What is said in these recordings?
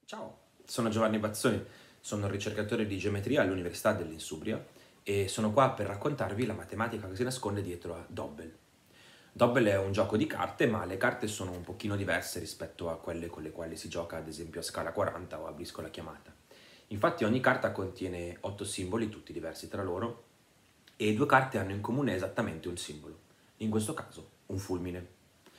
Ciao, sono Giovanni Bazzoni, sono un ricercatore di geometria all'Università dell'Insubria e sono qua per raccontarvi la matematica che si nasconde dietro a Doppel. Doppel è un gioco di carte, ma le carte sono un pochino diverse rispetto a quelle con le quali si gioca ad esempio a scala 40 o a briscola chiamata. Infatti ogni carta contiene 8 simboli, tutti diversi tra loro, e due carte hanno in comune esattamente un simbolo, in questo caso un fulmine.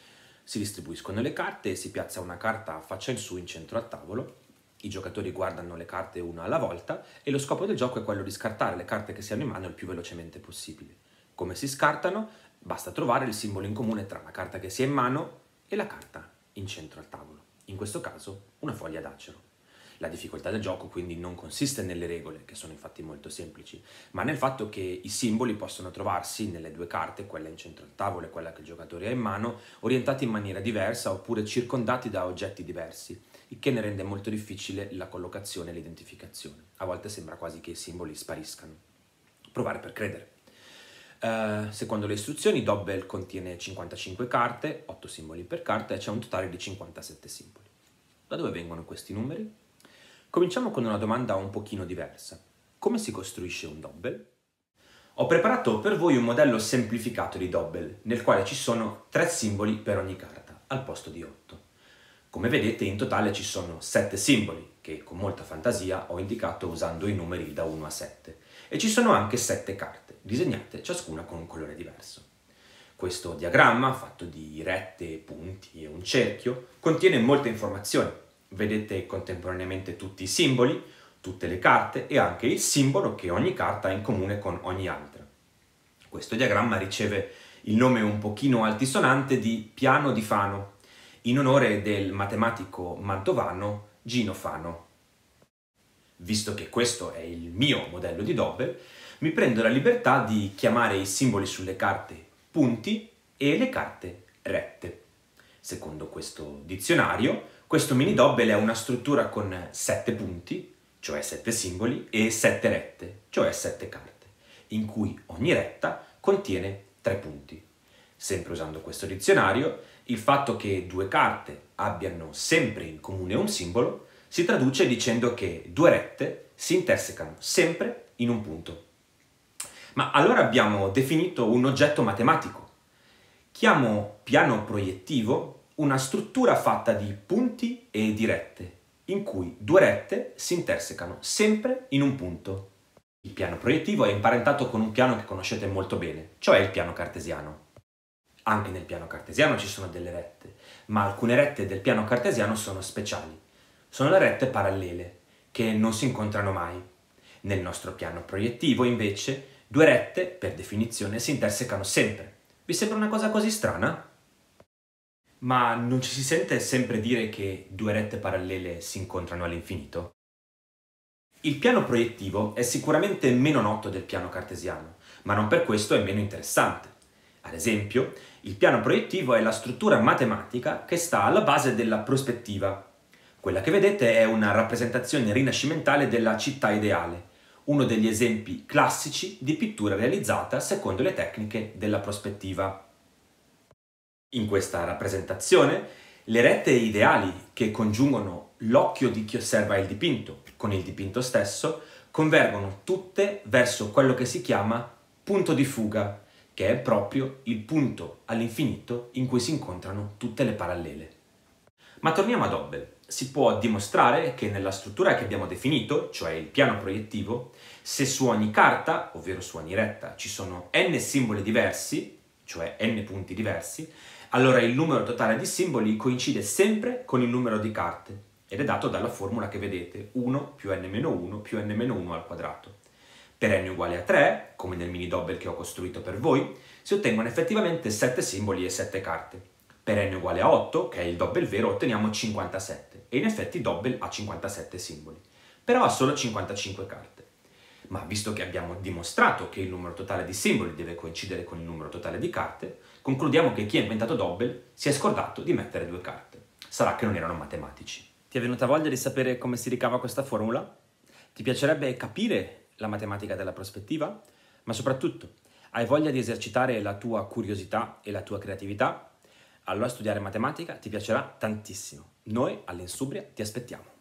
Si distribuiscono le carte e si piazza una carta a faccia in su in centro al tavolo. I giocatori guardano le carte una alla volta e lo scopo del gioco è quello di scartare le carte che si hanno in mano il più velocemente possibile. Come si scartano? Basta trovare il simbolo in comune tra la carta che si ha in mano e la carta in centro al tavolo. In questo caso una foglia d'acero. La difficoltà del gioco quindi non consiste nelle regole, che sono infatti molto semplici, ma nel fatto che i simboli possono trovarsi nelle due carte, quella in centro al tavolo e quella che il giocatore ha in mano, orientati in maniera diversa oppure circondati da oggetti diversi, il che ne rende molto difficile la collocazione e l'identificazione. A volte sembra quasi che i simboli spariscano. Provare per credere. Secondo le istruzioni, Doppel contiene 55 carte, 8 simboli per carta e c'è un totale di 57 simboli. Da dove vengono questi numeri? Cominciamo con una domanda un pochino diversa. Come si costruisce un Doppel? Ho preparato per voi un modello semplificato di Doppel, nel quale ci sono 3 simboli per ogni carta, al posto di 8. Come vedete, in totale ci sono 7 simboli, che con molta fantasia ho indicato usando i numeri da 1 a 7. E ci sono anche 7 carte, disegnate ciascuna con un colore diverso. Questo diagramma, fatto di rette, punti e un cerchio, contiene molte informazioni. Vedete contemporaneamente tutti i simboli, tutte le carte e anche il simbolo che ogni carta ha in comune con ogni altra. Questo diagramma riceve il nome un pochino altisonante di piano di Fano, in onore del matematico mantovano Gino Fano. Visto che questo è il mio modello di Doppel, mi prendo la libertà di chiamare i simboli sulle carte punti e le carte rette. Secondo questo dizionario, questo mini Doppel è una struttura con 7 punti, cioè 7 simboli, e 7 rette, cioè 7 carte, in cui ogni retta contiene 3 punti. Sempre usando questo dizionario, il fatto che due carte abbiano sempre in comune un simbolo si traduce dicendo che due rette si intersecano sempre in un punto. Ma allora abbiamo definito un oggetto matematico. Chiamo piano proiettivo una struttura fatta di punti e di rette, in cui due rette si intersecano sempre in un punto. Il piano proiettivo è imparentato con un piano che conoscete molto bene, cioè il piano cartesiano. Anche nel piano cartesiano ci sono delle rette, ma alcune rette del piano cartesiano sono speciali. Sono le rette parallele, che non si incontrano mai. Nel nostro piano proiettivo, invece, due rette, per definizione, si intersecano sempre. Vi sembra una cosa così strana? Ma non ci si sente sempre dire che due rette parallele si incontrano all'infinito? Il piano proiettivo è sicuramente meno noto del piano cartesiano, ma non per questo è meno interessante. Ad esempio, il piano proiettivo è la struttura matematica che sta alla base della prospettiva. Quella che vedete è una rappresentazione rinascimentale della città ideale, uno degli esempi classici di pittura realizzata secondo le tecniche della prospettiva. In questa rappresentazione, le rette ideali che congiungono l'occhio di chi osserva il dipinto con il dipinto stesso convergono tutte verso quello che si chiama punto di fuga, che è proprio il punto all'infinito in cui si incontrano tutte le parallele. Ma torniamo a Doppel. Si può dimostrare che nella struttura che abbiamo definito, cioè il piano proiettivo, se su ogni carta, ovvero su ogni retta, ci sono n simboli diversi, cioè n punti diversi, allora il numero totale di simboli coincide sempre con il numero di carte ed è dato dalla formula che vedete, 1 più n-1 più n-1 al quadrato. Per n uguale a 3, come nel mini Doppel che ho costruito per voi, si ottengono effettivamente 7 simboli e 7 carte. Per n uguale a 8, che è il Doppel vero, otteniamo 57 e in effetti Doppel ha 57 simboli, però ha solo 55 carte. Ma visto che abbiamo dimostrato che il numero totale di simboli deve coincidere con il numero totale di carte, concludiamo che chi ha inventato Doppel si è scordato di mettere due carte. Sarà che non erano matematici. Ti è venuta voglia di sapere come si ricava questa formula? Ti piacerebbe capire la matematica della prospettiva? Ma soprattutto, hai voglia di esercitare la tua curiosità e la tua creatività? Allora studiare matematica ti piacerà tantissimo. Noi all'Insubria ti aspettiamo.